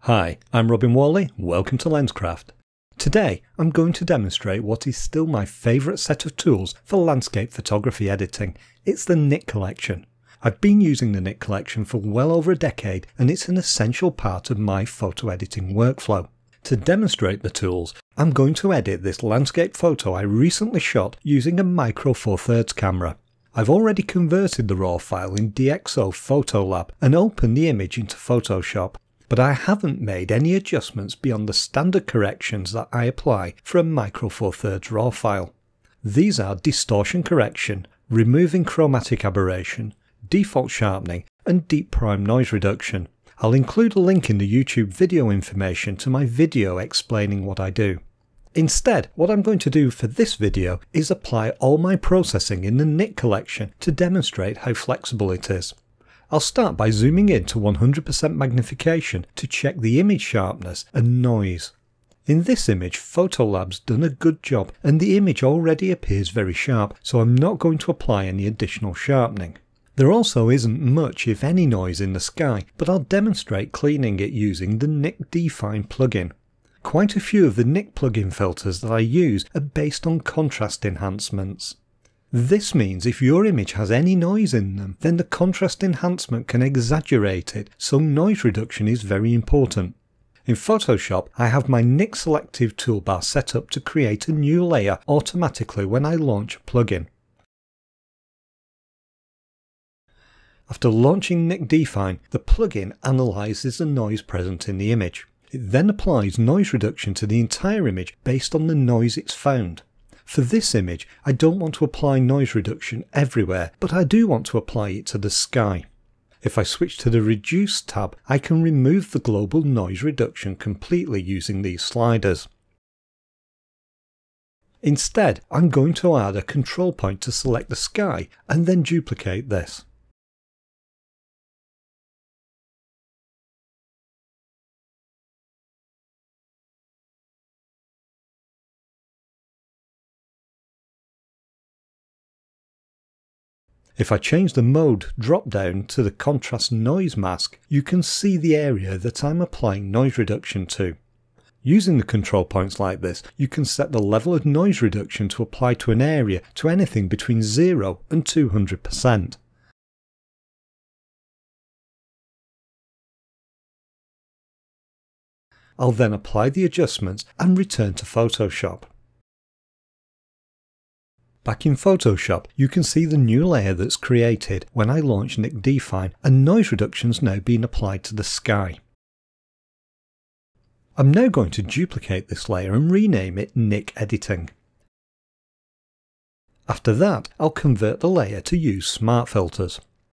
Hi, I'm Whalley, welcome to Lenscraft. Today I'm going to demonstrate what is still my favourite set of tools for landscape photography editing. It's the Nik Collection. I've been using the Nik Collection for well over a decade and it's an essential part of my photo editing workflow. To demonstrate the tools, I'm going to edit this landscape photo I recently shot using a micro four thirds camera. I've already converted the raw file in DxO Photolab and opened the image into Photoshop. But I haven't made any adjustments beyond the standard corrections that I apply for a micro four thirds raw file. These are distortion correction, removing chromatic aberration, default sharpening and deep prime noise reduction. I'll include a link in the YouTube video information to my video explaining what I do. Instead, what I'm going to do for this video is apply all my processing in the Nik Collection to demonstrate how flexible it is. I'll start by zooming in to 100% magnification to check the image sharpness and noise. In this image, Photolab's done a good job and the image already appears very sharp, so I'm not going to apply any additional sharpening. There also isn't much if any noise in the sky, but I'll demonstrate cleaning it using the Nik Define plugin. Quite a few of the Nik plugin filters that I use are based on contrast enhancements. This means if your image has any noise in them, then the contrast enhancement can exaggerate it, so noise reduction is very important. In Photoshop, I have my Nik Selective toolbar set up to create a new layer automatically when I launch a plugin. After launching Nik Define, the plugin analyses the noise present in the image. It then applies noise reduction to the entire image based on the noise it's found. For this image, I don't want to apply noise reduction everywhere, but I do want to apply it to the sky. If I switch to the Reduce tab, I can remove the global noise reduction completely using these sliders. Instead, I'm going to add a control point to select the sky and then duplicate this. If I change the mode drop down to the contrast noise mask, you can see the area that I'm applying noise reduction to. Using the control points like this, you can set the level of noise reduction to apply to an area to anything between 0 and 200%. I'll then apply the adjustments and return to Photoshop. Back in Photoshop, you can see the new layer that's created when I launch Nik Define and noise reduction's now being applied to the sky. I'm now going to duplicate this layer and rename it Nik Editing. After that, I'll convert the layer to use smart filters.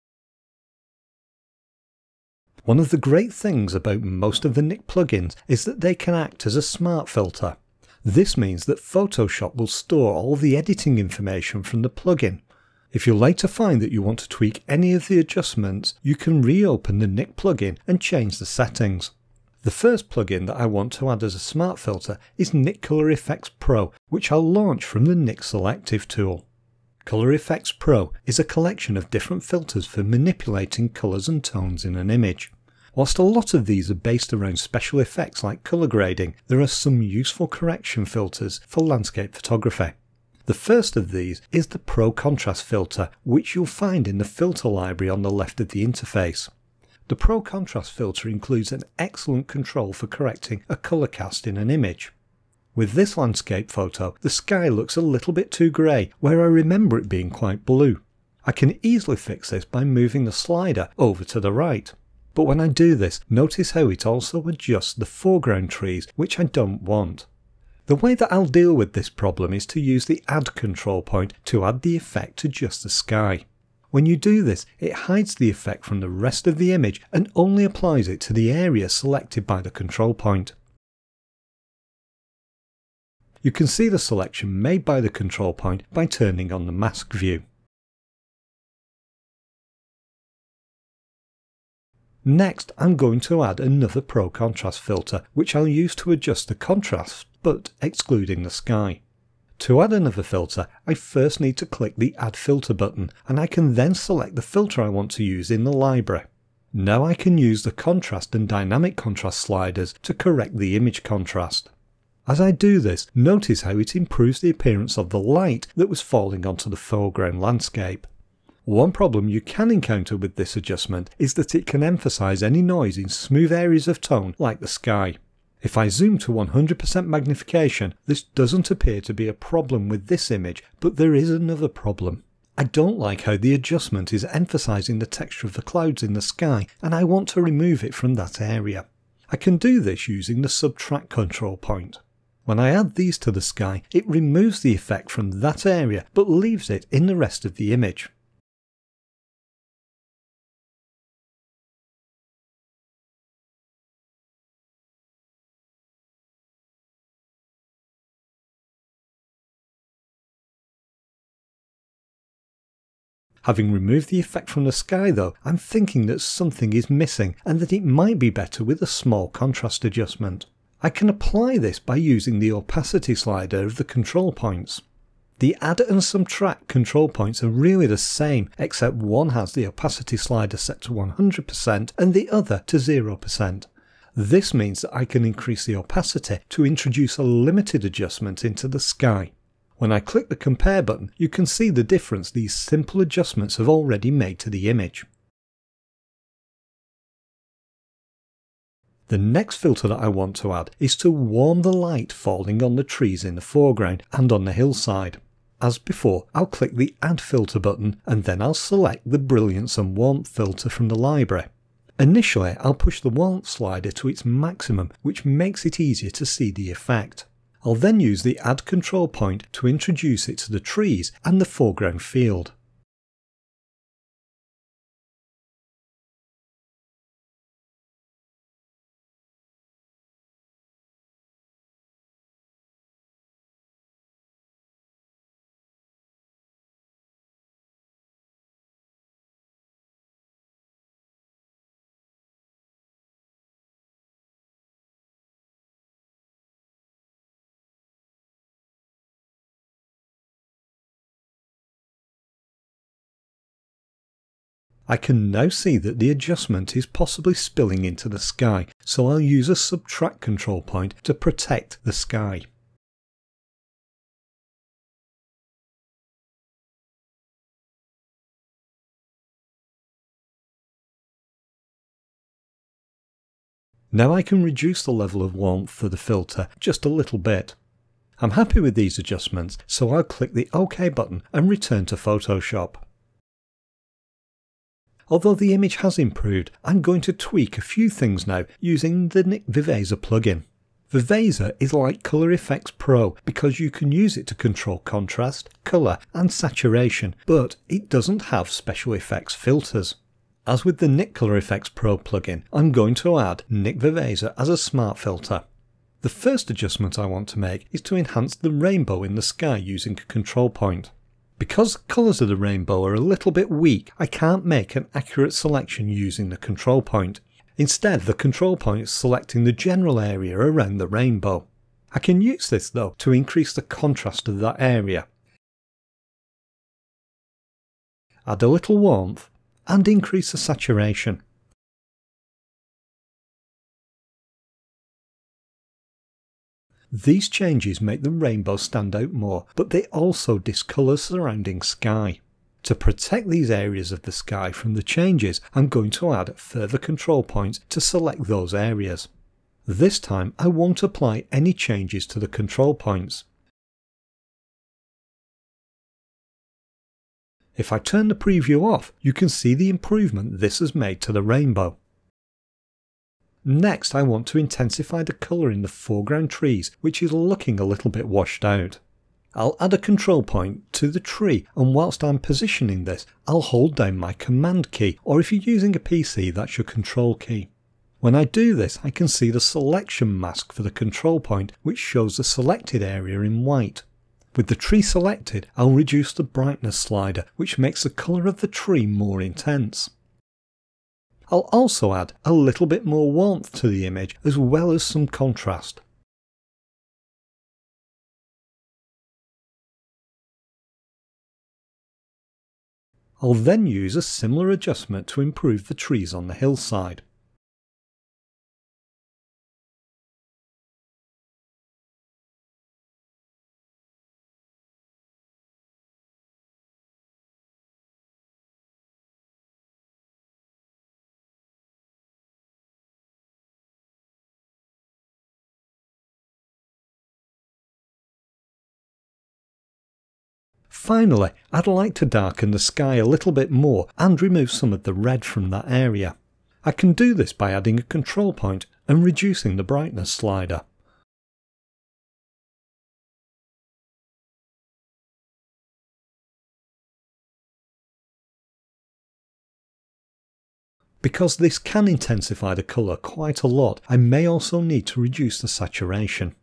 One of the great things about most of the Nik plugins is that they can act as a smart filter. This means that Photoshop will store all the editing information from the plugin. If you later find that you want to tweak any of the adjustments, you can reopen the Nik plugin and change the settings. The first plugin that I want to add as a smart filter is Nik Color Effects Pro, which I'll launch from the Nik Selective tool. Color Effects Pro is a collection of different filters for manipulating colours and tones in an image. Whilst a lot of these are based around special effects like colour grading, there are some useful correction filters for landscape photography. The first of these is the Pro Contrast filter, which you'll find in the filter library on the left of the interface. The Pro Contrast filter includes an excellent control for correcting a colour cast in an image. With this landscape photo, the sky looks a little bit too grey, where I remember it being quite blue. I can easily fix this by moving the slider over to the right. But when I do this, notice how it also adjusts the foreground trees, which I don't want. The way that I'll deal with this problem is to use the Add control point to add the effect to just the sky. When you do this, it hides the effect from the rest of the image and only applies it to the area selected by the control point. You can see the selection made by the control point by turning on the mask view. Next, I'm going to add another Pro Contrast filter, which I'll use to adjust the contrast, but excluding the sky. To add another filter, I first need to click the Add Filter button, and I can then select the filter I want to use in the library. Now I can use the contrast and dynamic contrast sliders to correct the image contrast. As I do this, notice how it improves the appearance of the light that was falling onto the foreground landscape. One problem you can encounter with this adjustment is that it can emphasize any noise in smooth areas of tone like the sky. If I zoom to 100% magnification, this doesn't appear to be a problem with this image, but there is another problem. I don't like how the adjustment is emphasizing the texture of the clouds in the sky, and I want to remove it from that area. I can do this using the subtract control point. When I add these to the sky, it removes the effect from that area but leaves it in the rest of the image. Having removed the effect from the sky though, I'm thinking that something is missing and that it might be better with a small contrast adjustment. I can apply this by using the opacity slider of the control points. The add and subtract control points are really the same, except one has the opacity slider set to 100% and the other to 0%. This means that I can increase the opacity to introduce a limited adjustment into the sky. When I click the compare button, you can see the difference these simple adjustments have already made to the image. The next filter that I want to add is to warm the light falling on the trees in the foreground and on the hillside. As before, I'll click the Add Filter button and then I'll select the Brilliance and Warmth filter from the library. Initially, I'll push the warmth slider to its maximum, which makes it easier to see the effect. I'll then use the Add Control Point to introduce it to the trees and the foreground field. I can now see that the adjustment is possibly spilling into the sky, so I'll use a subtract control point to protect the sky. Now I can reduce the level of warmth for the filter just a little bit. I'm happy with these adjustments, so I'll click the OK button and return to Photoshop. Although the image has improved, I'm going to tweak a few things now using the nikvivasa plugin. Vivasa is like Color Efex Pro because you can use it to control contrast, colour and saturation, but it doesn't have special effects filters. As with the Nik Color Efex Pro plugin, I'm going to add nikvivasa as a smart filter. The first adjustment I want to make is to enhance the rainbow in the sky using a control point. Because the colours of the rainbow are a little bit weak, I can't make an accurate selection using the control point. Instead, the control point is selecting the general area around the rainbow. I can use this though to increase the contrast of that area, add a little warmth, and increase the saturation. These changes make the rainbow stand out more, but they also discolour surrounding sky. To protect these areas of the sky from the changes, I'm going to add further control points to select those areas. This time I won't apply any changes to the control points. If I turn the preview off, you can see the improvement this has made to the rainbow. Next, I want to intensify the colour in the foreground trees, which is looking a little bit washed out. I'll add a control point to the tree, and whilst I'm positioning this, I'll hold down my command key, or if you're using a PC, that's your control key. When I do this, I can see the selection mask for the control point, which shows the selected area in white. With the tree selected, I'll reduce the brightness slider, which makes the colour of the tree more intense. I'll also add a little bit more warmth to the image as well as some contrast. I'll then use a similar adjustment to improve the trees on the hillside. Finally, I'd like to darken the sky a little bit more and remove some of the red from that area. I can do this by adding a control point and reducing the brightness slider. Because this can intensify the colour quite a lot, I may also need to reduce the saturation.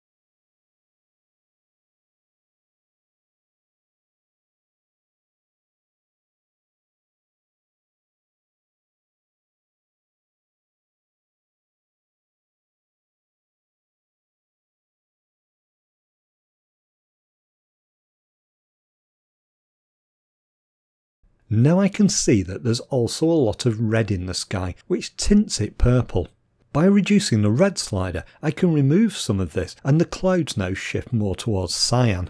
Now I can see that there's also a lot of red in the sky, which tints it purple. By reducing the red slider, I can remove some of this and the clouds now shift more towards cyan.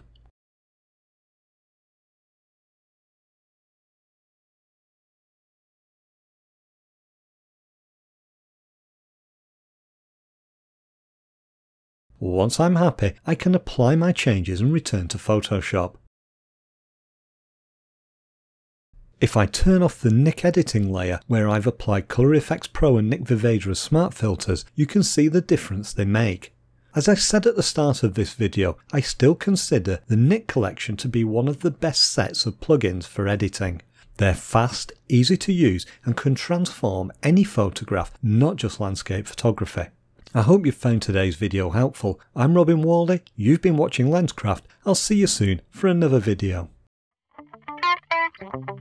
Once I'm happy, I can apply my changes and return to Photoshop. If I turn off the Nik editing layer where I've applied Colour Effects Pro and nikvivasa as smart filters, you can see the difference they make. As I said at the start of this video, I still consider the Nik Collection to be one of the best sets of plugins for editing. They're fast, easy to use and can transform any photograph, not just landscape photography. I hope you found today's video helpful. I'm Whalley, you've been watching Lenscraft. I'll see you soon for another video.